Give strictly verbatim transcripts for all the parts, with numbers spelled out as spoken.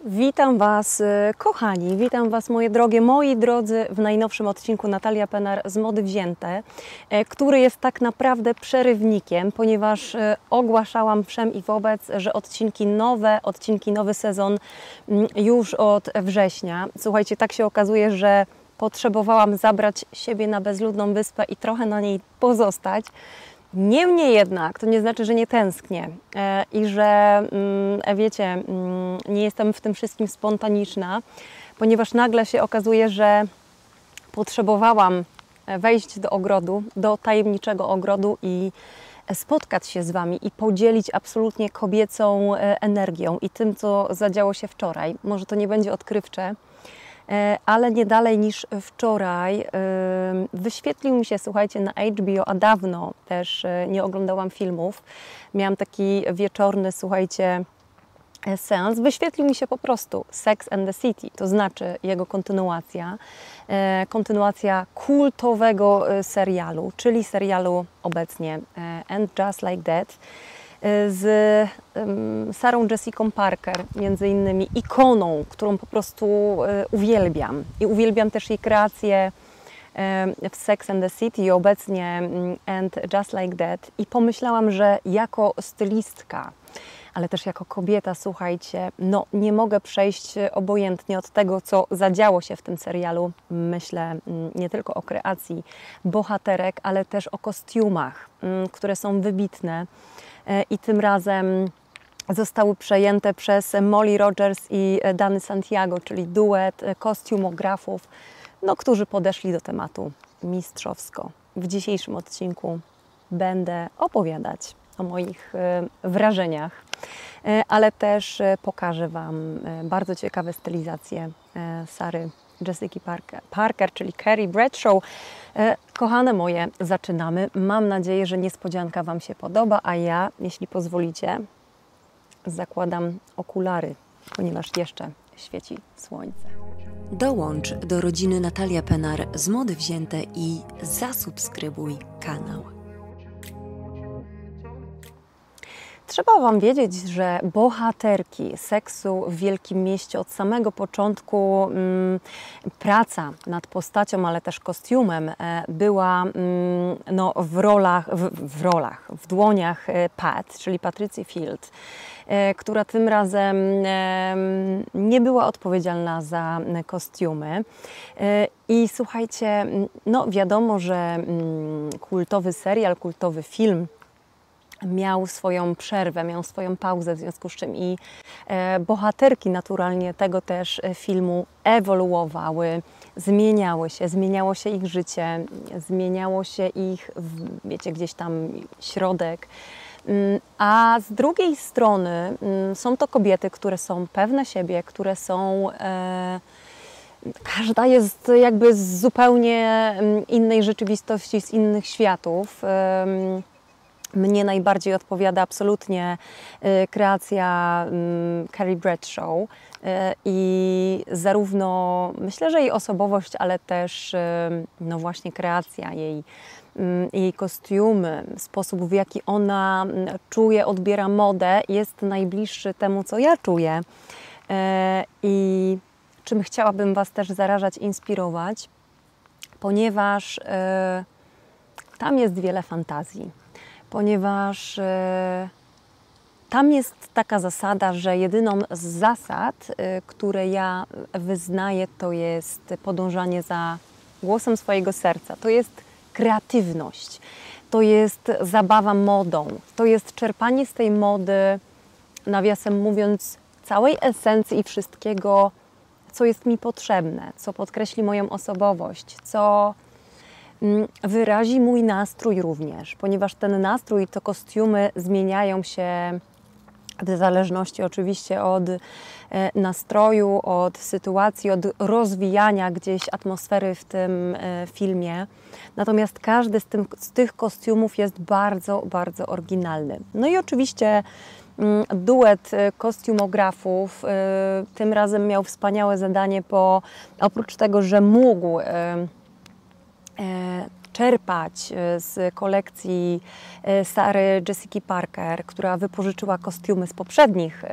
Witam Was, kochani, witam Was, moje drogie, moi drodzy, w najnowszym odcinku Natalia Penar z Mody Wzięte, który jest tak naprawdę przerywnikiem, ponieważ ogłaszałam wszem i wobec, że odcinki nowe, odcinki nowy sezon już od września. Słuchajcie, tak się okazuje, że potrzebowałam zabrać siebie na bezludną wyspę i trochę na niej pozostać. Niemniej jednak, to nie znaczy, że nie tęsknię e, i że, mm, wiecie, mm, nie jestem w tym wszystkim spontaniczna, ponieważ nagle się okazuje, że potrzebowałam wejść do ogrodu, do tajemniczego ogrodu i spotkać się z Wami i podzielić absolutnie kobiecą energią i tym, co zadziało się wczoraj. Może to nie będzie odkrywcze, ale nie dalej niż wczoraj wyświetlił mi się, słuchajcie, na H B O, a dawno też nie oglądałam filmów. Miałam taki wieczorny, słuchajcie, seans. Wyświetlił mi się po prostu Sex and the City, to znaczy jego kontynuacja, kontynuacja kultowego serialu, czyli serialu obecnie And Just Like That, z um, Sarą Jessica Parker, między innymi ikoną, którą po prostu e, uwielbiam. I uwielbiam też jej kreację e, w Sex and the City i obecnie um, And Just Like That. I pomyślałam, że jako stylistka, ale też jako kobieta, słuchajcie, no nie mogę przejść obojętnie od tego, co zadziało się w tym serialu. Myślę nie tylko o kreacji bohaterek, ale też o kostiumach, które są wybitne. I tym razem zostały przejęte przez Molly Rogers i Danny Santiago, czyli duet kostiumografów, no, którzy podeszli do tematu mistrzowsko. W dzisiejszym odcinku będę opowiadać o moich wrażeniach, ale też pokażę Wam bardzo ciekawe stylizacje Sary Jessica Parker, Parker, czyli Carrie Bradshaw. Kochane moje, zaczynamy. Mam nadzieję, że niespodzianka Wam się podoba, a ja, jeśli pozwolicie, zakładam okulary, ponieważ jeszcze świeci słońce. Dołącz do rodziny Natalia Penar z Mody Wzięte i zasubskrybuj kanał. Trzeba Wam wiedzieć, że bohaterki Seksu w Wielkim Mieście od samego początku mm, praca nad postacią, ale też kostiumem e, była mm, no, w rolach, w, w rolach, w dłoniach e, Pat, czyli Patrycji Field, e, która tym razem e, nie była odpowiedzialna za kostiumy. E, I słuchajcie, no wiadomo, że mm, kultowy serial, kultowy film miał swoją przerwę, miał swoją pauzę, w związku z czym i e, bohaterki naturalnie tego też filmu ewoluowały, zmieniały się, zmieniało się ich życie, zmieniało się ich, wiecie, gdzieś tam środek. A z drugiej strony są to kobiety, które są pewne siebie, które są... E, każda jest jakby z zupełnie innej rzeczywistości, z innych światów. E, Mnie najbardziej odpowiada absolutnie y, kreacja y, Carrie Bradshaw y, i zarówno myślę, że jej osobowość, ale też y, no właśnie kreacja jej, y, jej kostiumy, sposób, w jaki ona czuje, odbiera modę, jest najbliższy temu, co ja czuję y, i czym chciałabym Was też zarażać, inspirować, ponieważ y, tam jest wiele fantazji. Ponieważ e, tam jest taka zasada, że jedyną z zasad, e, które ja wyznaję, to jest podążanie za głosem swojego serca. To jest kreatywność, to jest zabawa modą, to jest czerpanie z tej mody, nawiasem mówiąc, całej esencji i wszystkiego, co jest mi potrzebne, co podkreśli moją osobowość, co wyrazi mój nastrój również, ponieważ ten nastrój, to kostiumy zmieniają się w zależności oczywiście od nastroju, od sytuacji, od rozwijania gdzieś atmosfery w tym filmie. Natomiast każdy z, tym, z tych kostiumów jest bardzo, bardzo oryginalny. No i oczywiście duet kostiumografów tym razem miał wspaniałe zadanie, bo oprócz tego, że mógł czerpać z kolekcji Sary Jessica Parker, która wypożyczyła kostiumy z poprzednich,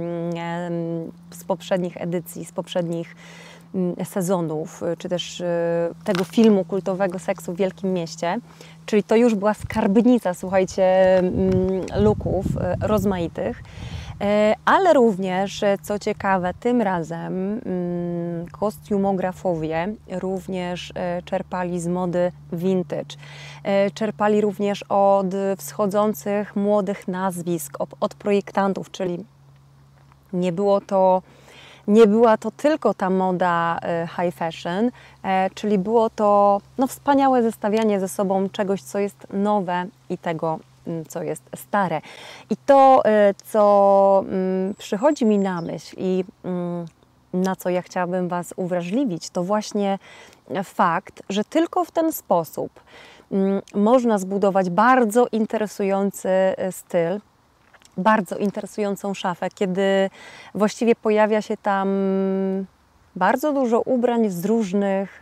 z poprzednich edycji, z poprzednich sezonów, czy też tego filmu kultowego Seksu w Wielkim Mieście. Czyli to już była skarbnica, słuchajcie, looków rozmaitych. Ale również, co ciekawe, tym razem kostiumografowie również czerpali z mody vintage. Czerpali również od wschodzących młodych nazwisk, od projektantów, czyli nie było to Nie była to tylko ta moda high fashion, czyli było to no, wspaniałe zestawianie ze sobą czegoś, co jest nowe i tego, co jest stare. I to, co przychodzi mi na myśl i na co ja chciałabym Was uwrażliwić, to właśnie fakt, że tylko w ten sposób można zbudować bardzo interesujący styl, bardzo interesującą szafę, kiedy właściwie pojawia się tam bardzo dużo ubrań z różnych,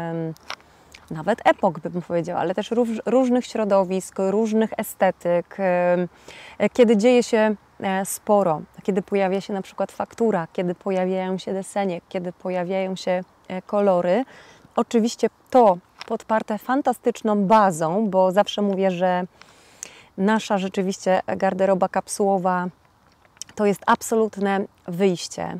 nawet epok bym powiedziała, ale też różnych środowisk, różnych estetyk, kiedy dzieje się sporo, kiedy pojawia się na przykład faktura, kiedy pojawiają się desenie, kiedy pojawiają się kolory. Oczywiście to podparte fantastyczną bazą, bo zawsze mówię, że nasza rzeczywiście garderoba kapsułowa to jest absolutne wyjście.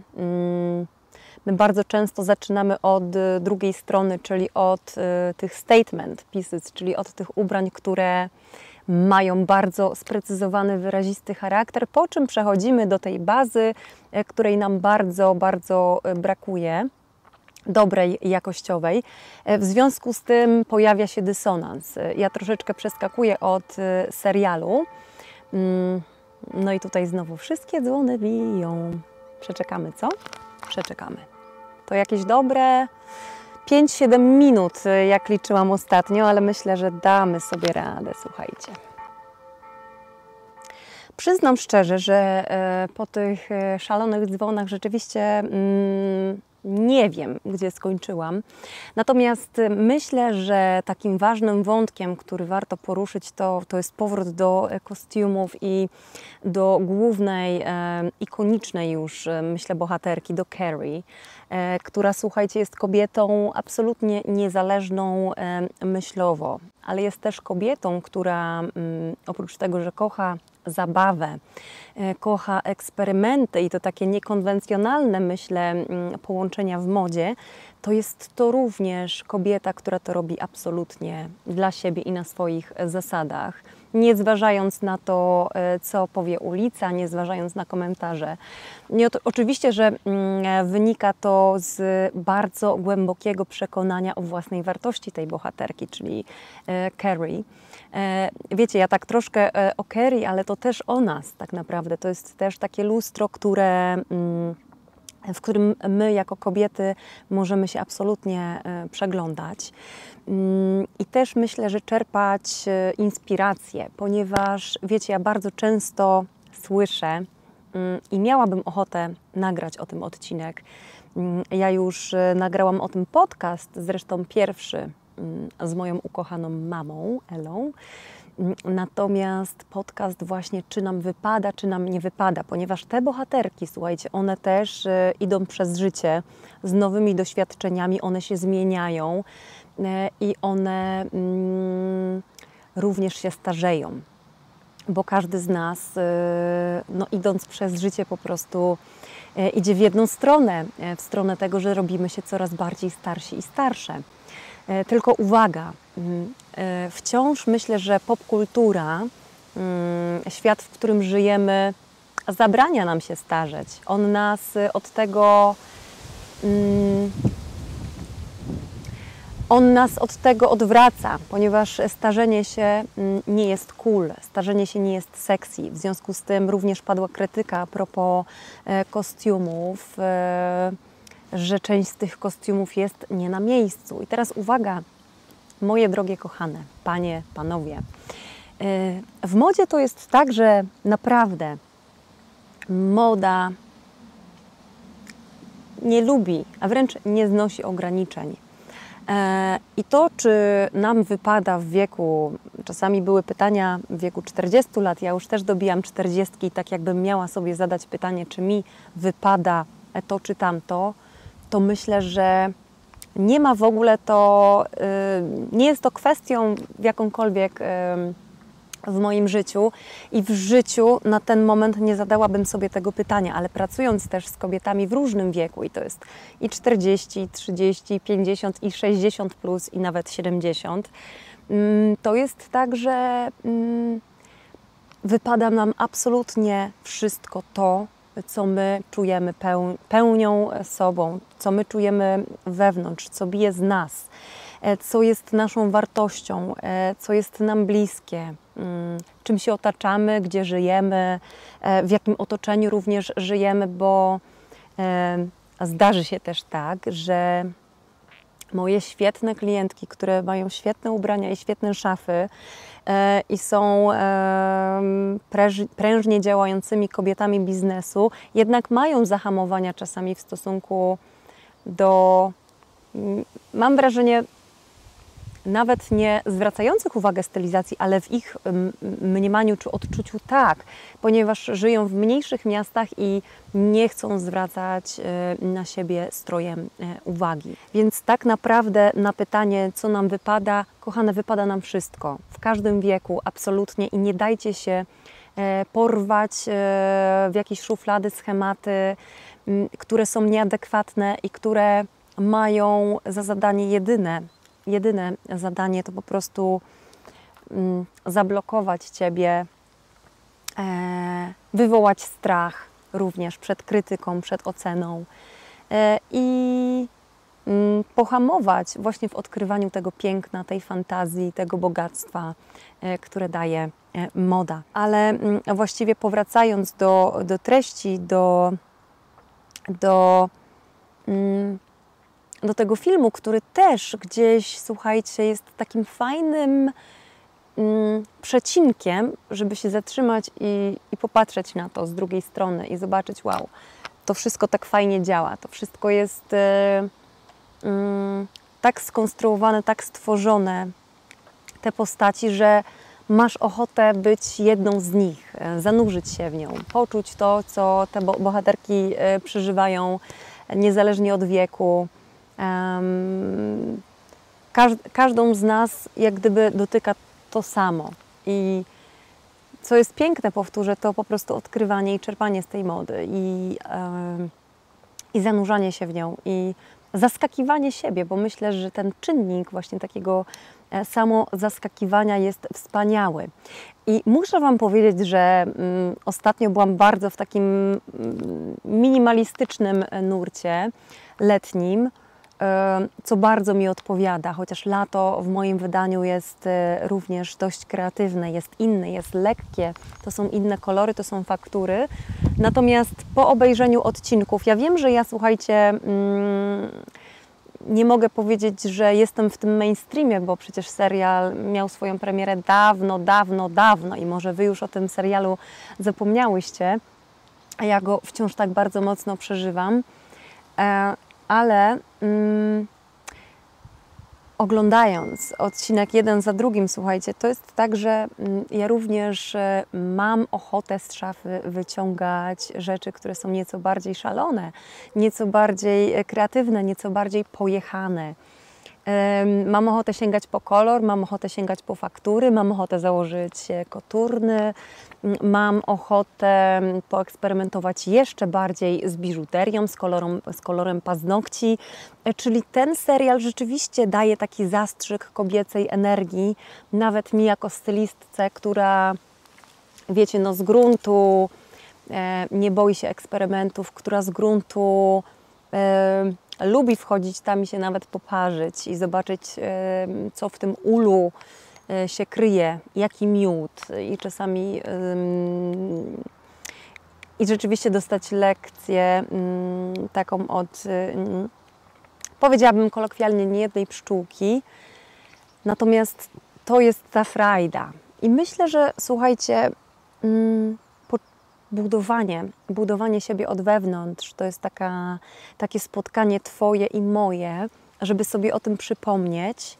My bardzo często zaczynamy od drugiej strony, czyli od tych statement pieces, czyli od tych ubrań, które mają bardzo sprecyzowany, wyrazisty charakter, po czym przechodzimy do tej bazy, której nam bardzo, bardzo brakuje, dobrej, jakościowej. W związku z tym pojawia się dysonans. Ja troszeczkę przeskakuję od serialu. No i tutaj znowu wszystkie dzwony biją. Przeczekamy, co? Przeczekamy. To jakieś dobre pięć siedem minut, jak liczyłam ostatnio, ale myślę, że damy sobie radę, słuchajcie. Przyznam szczerze, że po tych szalonych dzwonach rzeczywiście mm, nie wiem, gdzie skończyłam. Natomiast myślę, że takim ważnym wątkiem, który warto poruszyć, to, to jest powrót do kostiumów i do głównej, e, ikonicznej już, myślę, bohaterki, do Carrie, e, która, słuchajcie, jest kobietą absolutnie niezależną e, myślowo, ale jest też kobietą, która m, oprócz tego, że kocha zabawę, kocha eksperymenty i to takie niekonwencjonalne, myślę, połączenia w modzie, to jest to również kobieta, która to robi absolutnie dla siebie i na swoich zasadach, nie zważając na to, co powie ulica, nie zważając na komentarze. I oczywiście, że wynika to z bardzo głębokiego przekonania o własnej wartości tej bohaterki, czyli Carrie. Wiecie, ja tak troszkę o Carrie, ale to też o nas tak naprawdę. To jest też takie lustro, które, w którym my jako kobiety możemy się absolutnie przeglądać. I też myślę, że czerpać inspirację, ponieważ wiecie, ja bardzo często słyszę i miałabym ochotę nagrać o tym odcinek. Ja już nagrałam o tym podcast, zresztą pierwszy z moją ukochaną mamą, Elą. Natomiast podcast właśnie, czy nam wypada, czy nam nie wypada, ponieważ te bohaterki, słuchajcie, one też idą przez życie z nowymi doświadczeniami, one się zmieniają i one mm, również się starzeją, bo każdy z nas, no, idąc przez życie, po prostu idzie w jedną stronę, w stronę tego, że robimy się coraz bardziej starsi i starsze. Tylko uwaga, wciąż myślę, że popkultura, świat, w którym żyjemy, zabrania nam się starzeć. On nas od tego, on nas od tego odwraca, ponieważ starzenie się nie jest cool, starzenie się nie jest sexy. W związku z tym również padła krytyka a propos kostiumów, że część z tych kostiumów jest nie na miejscu. I teraz uwaga, moje drogie kochane, panie, panowie. W modzie to jest tak, że naprawdę moda nie lubi, a wręcz nie znosi ograniczeń. I to, czy nam wypada w wieku, czasami były pytania w wieku czterdziestu lat, ja już też dobijam czterdziestki, tak jakbym miała sobie zadać pytanie, czy mi wypada to czy tamto, to myślę, że nie ma w ogóle to, nie jest to kwestią w jakąkolwiek w moim życiu i w życiu na ten moment nie zadałabym sobie tego pytania, ale pracując też z kobietami w różnym wieku i to jest i czterdzieści, i trzydzieści, i pięćdziesiąt, i sześćdziesiąt plus, i nawet siedemdziesiąt, to jest tak, że wypada nam absolutnie wszystko to, co my czujemy pełnią sobą, co my czujemy wewnątrz, co bije z nas, co jest naszą wartością, co jest nam bliskie, czym się otaczamy, gdzie żyjemy, w jakim otoczeniu również żyjemy, bo zdarzy się też tak, że moje świetne klientki, które mają świetne ubrania i świetne szafy i są prężnie działającymi kobietami biznesu, jednak mają zahamowania czasami w stosunku do, mam wrażenie, nawet nie zwracających uwagę stylizacji, ale w ich mniemaniu czy odczuciu tak, ponieważ żyją w mniejszych miastach i nie chcą zwracać na siebie strojem uwagi. Więc tak naprawdę na pytanie, co nam wypada, kochane, wypada nam wszystko, w każdym wieku, absolutnie, i nie dajcie się porwać w jakieś szuflady, schematy, które są nieadekwatne i które mają za zadanie jedyne, Jedyne zadanie to po prostu mm, zablokować Ciebie, e, wywołać strach również przed krytyką, przed oceną e, i mm, pohamować właśnie w odkrywaniu tego piękna, tej fantazji, tego bogactwa, e, które daje e, moda. Ale mm, właściwie powracając do, do treści, do, do mm, do tego filmu, który też gdzieś, słuchajcie, jest takim fajnym mm, przecinkiem, żeby się zatrzymać i, i popatrzeć na to z drugiej strony i zobaczyć, wow, to wszystko tak fajnie działa, to wszystko jest y, y, tak skonstruowane, tak stworzone, te postaci, że masz ochotę być jedną z nich, zanurzyć się w nią, poczuć to, co te bohaterki y, przeżywają niezależnie od wieku. Um, każd każdą z nas jak gdyby dotyka to samo i co jest piękne, powtórzę, to po prostu odkrywanie i czerpanie z tej mody i, um, i zanurzanie się w nią i zaskakiwanie siebie, bo myślę, że ten czynnik właśnie takiego samo zaskakiwania jest wspaniały. I muszę Wam powiedzieć, że um, ostatnio byłam bardzo w takim um, minimalistycznym nurcie letnim, co bardzo mi odpowiada, chociaż lato w moim wydaniu jest również dość kreatywne, jest inne, jest lekkie, to są inne kolory, to są faktury. Natomiast po obejrzeniu odcinków, ja wiem, że ja, słuchajcie, nie mogę powiedzieć, że jestem w tym mainstreamie, bo przecież serial miał swoją premierę dawno, dawno, dawno i może Wy już o tym serialu zapomniałyście, a ja go wciąż tak bardzo mocno przeżywam. Ale mm, oglądając odcinek jeden za drugim, słuchajcie, to jest tak, że mm, ja również e, mam ochotę z szafy wyciągać rzeczy, które są nieco bardziej szalone, nieco bardziej kreatywne, nieco bardziej pojechane. E, mam ochotę sięgać po kolor, mam ochotę sięgać po faktury, mam ochotę założyć koturny, mam ochotę poeksperymentować jeszcze bardziej z biżuterią, z kolorem, z kolorem paznokci. Czyli ten serial rzeczywiście daje taki zastrzyk kobiecej energii, nawet mi jako stylistce, która, wiecie, no z gruntu e, nie boi się eksperymentów, która z gruntu e, lubi wchodzić tam i się nawet poparzyć i zobaczyć, e, co w tym ulu się kryje, jaki miód i czasami ym, i rzeczywiście dostać lekcję ym, taką od, ym, powiedziałabym kolokwialnie, niejednej pszczółki. Natomiast to jest ta frajda. I myślę, że słuchajcie, ym, budowanie, budowanie siebie od wewnątrz to jest taka, takie spotkanie Twoje i moje żeby sobie o tym przypomnieć,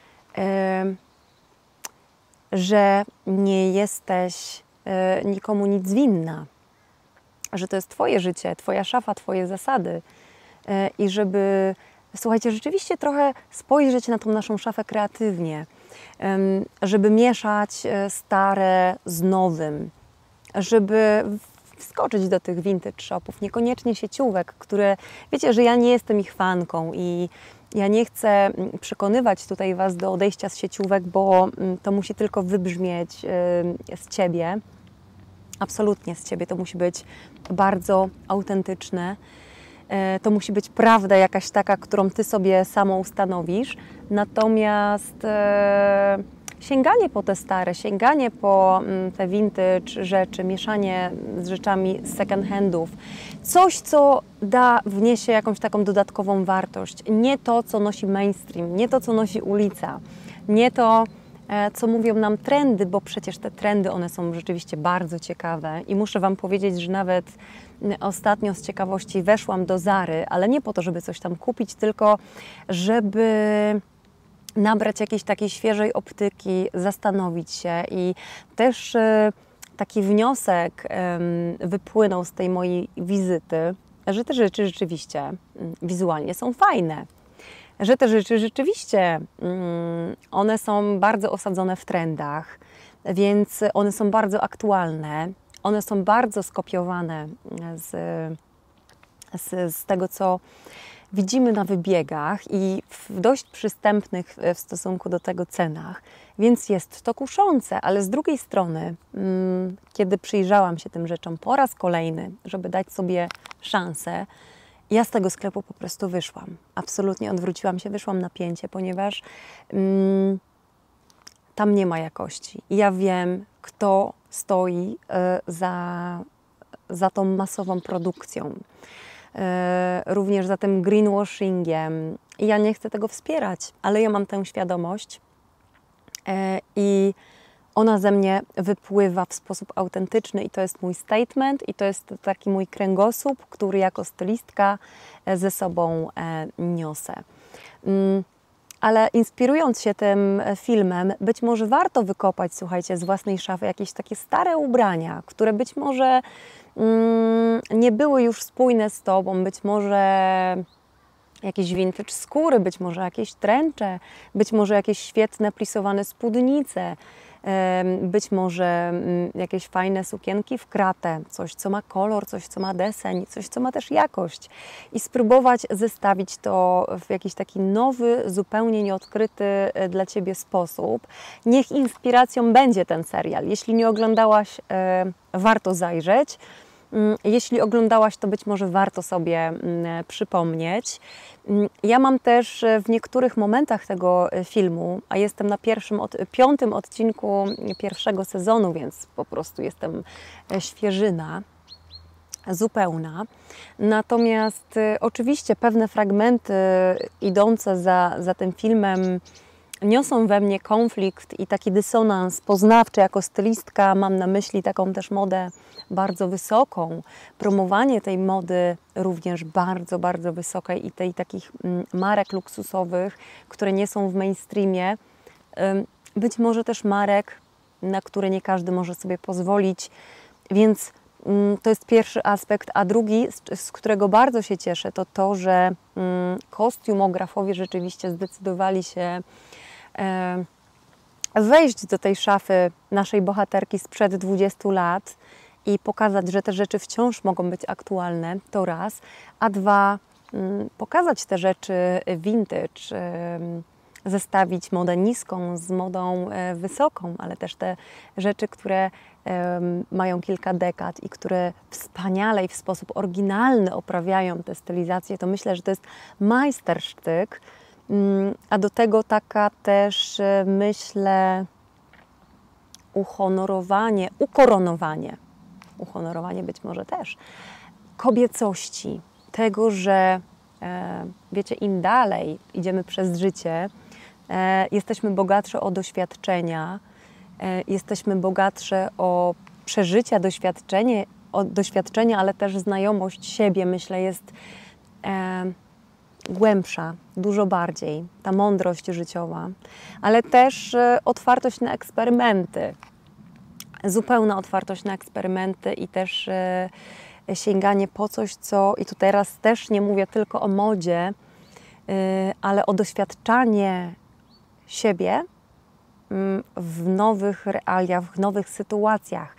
że nie jesteś nikomu nic winna, że to jest Twoje życie, Twoja szafa, Twoje zasady i żeby, słuchajcie, rzeczywiście trochę spojrzeć na tą naszą szafę kreatywnie, żeby mieszać stare z nowym, żeby wskoczyć do tych vintage shopów, niekoniecznie sieciówek, które, wiecie, że ja nie jestem ich fanką i ja nie chcę przekonywać tutaj Was do odejścia z sieciówek, bo to musi tylko wybrzmieć z Ciebie, absolutnie z Ciebie, to musi być bardzo autentyczne, to musi być prawda jakaś taka, którą Ty sobie samą ustanowisz, natomiast sięganie po te stare, sięganie po te vintage rzeczy, mieszanie z rzeczami z second handów, coś, co da, wniesie jakąś taką dodatkową wartość. Nie to, co nosi mainstream, nie to, co nosi ulica, nie to, co mówią nam trendy, bo przecież te trendy, one są rzeczywiście bardzo ciekawe i muszę Wam powiedzieć, że nawet ostatnio z ciekawości weszłam do Zary, ale nie po to, żeby coś tam kupić, tylko żeby nabrać jakiejś takiej świeżej optyki, zastanowić się i też taki wniosek wypłynął z tej mojej wizyty, że te rzeczy rzeczywiście wizualnie są fajne, że te rzeczy rzeczywiście one są bardzo osadzone w trendach, więc one są bardzo aktualne, one są bardzo skopiowane z, z, z tego, co widzimy na wybiegach i w dość przystępnych w stosunku do tego cenach, więc jest to kuszące, ale z drugiej strony, kiedy przyjrzałam się tym rzeczom po raz kolejny, żeby dać sobie szansę, ja z tego sklepu po prostu wyszłam. Absolutnie odwróciłam się, wyszłam na pięcie, ponieważ mm, tam nie ma jakości. I ja wiem, kto stoi y, za, za tą masową produkcją. Również za tym greenwashingiem. I ja nie chcę tego wspierać, ale ja mam tę świadomość i ona ze mnie wypływa w sposób autentyczny i to jest mój statement i to jest taki mój kręgosłup, który jako stylistka ze sobą niosę. Ale inspirując się tym filmem, być może warto wykopać, słuchajcie, z własnej szafy jakieś takie stare ubrania, które być może mm, nie były już spójne z Tobą, być może jakieś vintage skóry, być może jakieś tręcze, być może jakieś świetne plisowane spódnice, być może jakieś fajne sukienki w kratę, coś, co ma kolor, coś, co ma deseń, coś, co ma też jakość i spróbować zestawić to w jakiś taki nowy, zupełnie nieodkryty dla Ciebie sposób. Niech inspiracją będzie ten serial. Jeśli nie oglądałaś, warto zajrzeć. Jeśli oglądałaś, to być może warto sobie przypomnieć. Ja mam też w niektórych momentach tego filmu, a jestem na pierwszym, od, piątym odcinku pierwszego sezonu, więc po prostu jestem świeżyna, zupełna. Natomiast oczywiście pewne fragmenty idące za, za tym filmem niosą we mnie konflikt i taki dysonans poznawczy jako stylistka. Mam na myśli taką też modę bardzo wysoką, promowanie tej mody również bardzo, bardzo wysokiej i tej takich marek luksusowych, które nie są w mainstreamie. Być może też marek, na które nie każdy może sobie pozwolić, więc to jest pierwszy aspekt, a drugi, z którego bardzo się cieszę, to to, że kostiumografowie rzeczywiście zdecydowali się wejść do tej szafy naszej bohaterki sprzed dwudziestu lat i pokazać, że te rzeczy wciąż mogą być aktualne, to raz, a dwa, pokazać te rzeczy vintage, zestawić modę niską z modą wysoką, ale też te rzeczy, które mają kilka dekad i które wspaniale i w sposób oryginalny oprawiają te stylizacje, to myślę, że to jest majstersztyk. A do tego taka też, myślę, uhonorowanie, ukoronowanie, uhonorowanie być może też, kobiecości, tego, że e, wiecie, im dalej idziemy przez życie, e, jesteśmy bogatsze o doświadczenia, e, jesteśmy bogatsze o przeżycia, doświadczenie, o doświadczenia, ale też znajomość siebie, myślę, jest e, głębsza, dużo bardziej, ta mądrość życiowa, ale też otwartość na eksperymenty, zupełna otwartość na eksperymenty i też sięganie po coś, co, i tu teraz też nie mówię tylko o modzie, ale o doświadczanie siebie w nowych realiach, w nowych sytuacjach,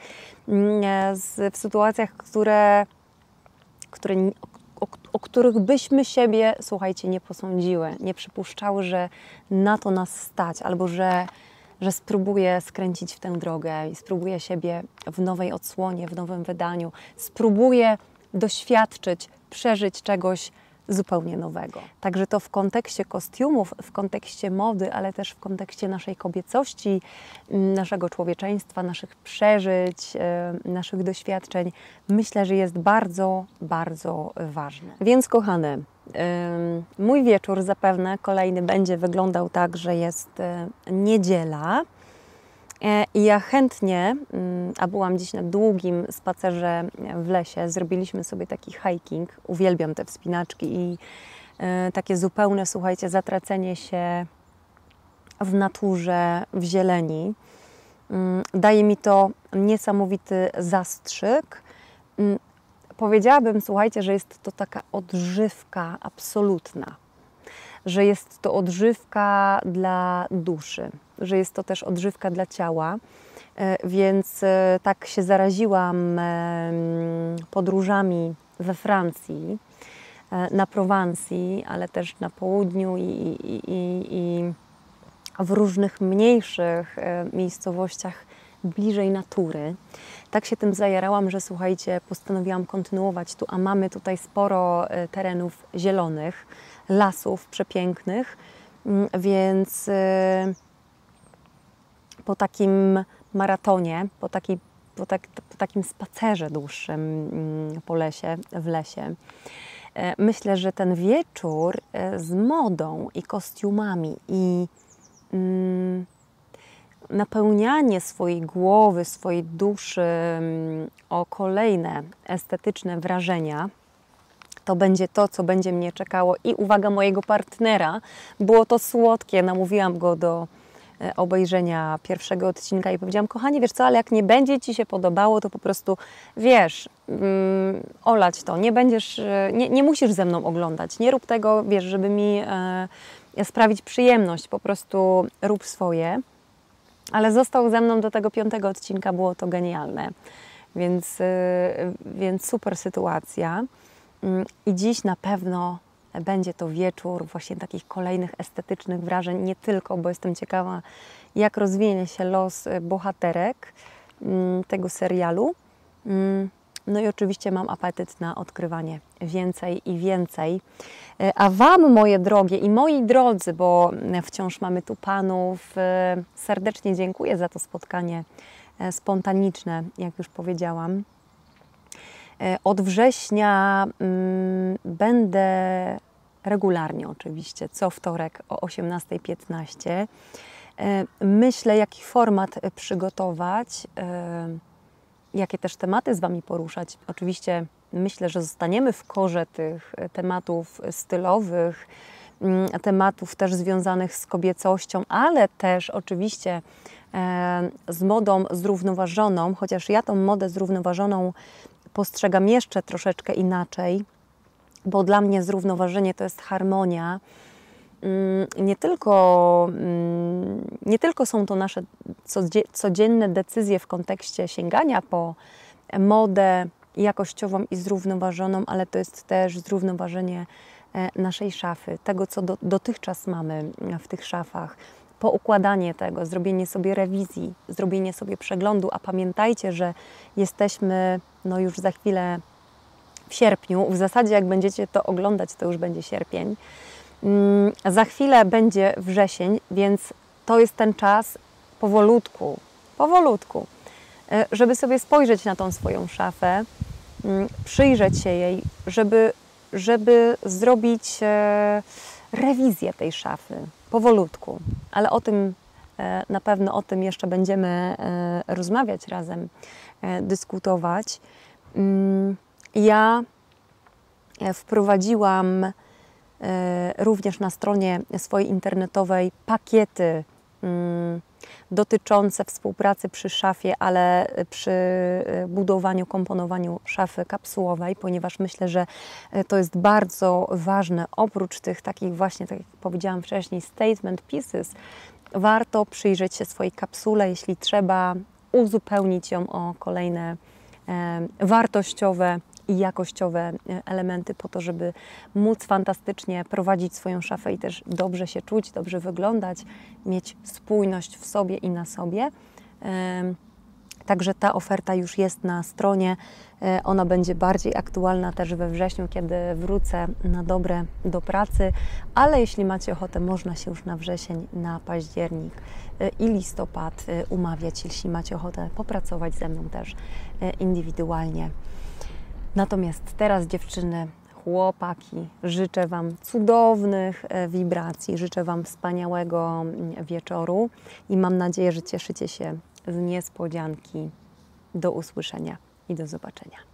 w sytuacjach, które, które, o, o których byśmy siebie, słuchajcie, nie posądziły, nie przypuszczały, że na to nas stać, albo że, że spróbuję skręcić w tę drogę i spróbuję siebie w nowej odsłonie, w nowym wydaniu, spróbuję doświadczyć, przeżyć czegoś zupełnie nowego. Także to w kontekście kostiumów, w kontekście mody, ale też w kontekście naszej kobiecości, naszego człowieczeństwa, naszych przeżyć, naszych doświadczeń, myślę, że jest bardzo, bardzo ważne. Więc kochane, mój wieczór zapewne kolejny będzie wyglądał tak, że jest niedziela i ja chętnie, a byłam dziś na długim spacerze w lesie, zrobiliśmy sobie taki hiking, uwielbiam te wspinaczki i takie zupełne, słuchajcie, zatracenie się w naturze, w zieleni. Daje mi to niesamowity zastrzyk. Powiedziałabym, słuchajcie, że jest to taka odżywka absolutna, że jest to odżywka dla duszy, że jest to też odżywka dla ciała, więc tak się zaraziłam podróżami we Francji, na Prowansji, ale też na południu i, i, i, i w różnych mniejszych miejscowościach bliżej natury. Tak się tym zajarałam, że słuchajcie, postanowiłam kontynuować tu, a mamy tutaj sporo terenów zielonych, lasów przepięknych, więc po takim maratonie, po, taki, po, tak, po takim spacerze dłuższym po lesie, w lesie, myślę, że ten wieczór z modą i kostiumami i mm, napełnianie swojej głowy, swojej duszy o kolejne estetyczne wrażenia, to będzie to, co będzie mnie czekało i uwaga mojego partnera. Było to słodkie, namówiłam go do obejrzenia pierwszego odcinka i powiedziałam, kochanie, wiesz co, ale jak nie będzie Ci się podobało, to po prostu, wiesz, um, olać to, nie będziesz, nie, nie musisz ze mną oglądać, nie rób tego, wiesz, żeby mi e, sprawić przyjemność, po prostu rób swoje. Ale został ze mną do tego piątego odcinka, było to genialne, więc, y, więc super sytuacja. I dziś na pewno będzie to wieczór właśnie takich kolejnych estetycznych wrażeń, nie tylko, bo jestem ciekawa, jak rozwinie się los bohaterek tego serialu. No i oczywiście mam apetyt na odkrywanie więcej i więcej. A Wam, moje drogie i moi drodzy, bo wciąż mamy tu Panów, serdecznie dziękuję za to spotkanie spontaniczne, jak już powiedziałam. Od września mm, będę regularnie oczywiście, co wtorek o osiemnasta piętnaście. Myślę, jaki format przygotować, jakie też tematy z Wami poruszać. Oczywiście myślę, że zostaniemy w korze tych tematów stylowych, tematów też związanych z kobiecością, ale też oczywiście z modą zrównoważoną, chociaż ja tą modę zrównoważoną postrzegam jeszcze troszeczkę inaczej, bo dla mnie zrównoważenie to jest harmonia. Nie tylko, nie tylko są to nasze codzienne decyzje w kontekście sięgania po modę jakościową i zrównoważoną, ale to jest też zrównoważenie naszej szafy, tego, co do, dotychczas mamy w tych szafach, poukładanie tego, zrobienie sobie rewizji, zrobienie sobie przeglądu, a pamiętajcie, że jesteśmy no już za chwilę w sierpniu, w zasadzie jak będziecie to oglądać, to już będzie sierpień, hmm, za chwilę będzie wrzesień, więc to jest ten czas powolutku, powolutku, żeby sobie spojrzeć na tą swoją szafę, przyjrzeć się jej, żeby, żeby zrobić rewizję tej szafy, powolutku, ale o tym, na pewno o tym jeszcze będziemy rozmawiać razem, dyskutować. Ja wprowadziłam również na stronie swojej internetowej pakiety dotyczące współpracy przy szafie, ale przy budowaniu, komponowaniu szafy kapsułowej, ponieważ myślę, że to jest bardzo ważne. Oprócz tych takich właśnie, tak jak powiedziałam wcześniej, statement pieces, warto przyjrzeć się swojej kapsule, jeśli trzeba, uzupełnić ją o kolejne e, wartościowe i jakościowe elementy po to, żeby móc fantastycznie prowadzić swoją szafę i też dobrze się czuć, dobrze wyglądać, mieć spójność w sobie i na sobie. Także ta oferta już jest na stronie. Ona będzie bardziej aktualna też we wrześniu, kiedy wrócę na dobre do pracy, ale jeśli macie ochotę, można się już na wrzesień, na październik i listopad umawiać, jeśli macie ochotę popracować ze mną też indywidualnie. Natomiast teraz, dziewczyny, chłopaki, życzę Wam cudownych wibracji, życzę Wam wspaniałego wieczoru i mam nadzieję, że cieszycie się z niespodzianki. Do usłyszenia i do zobaczenia.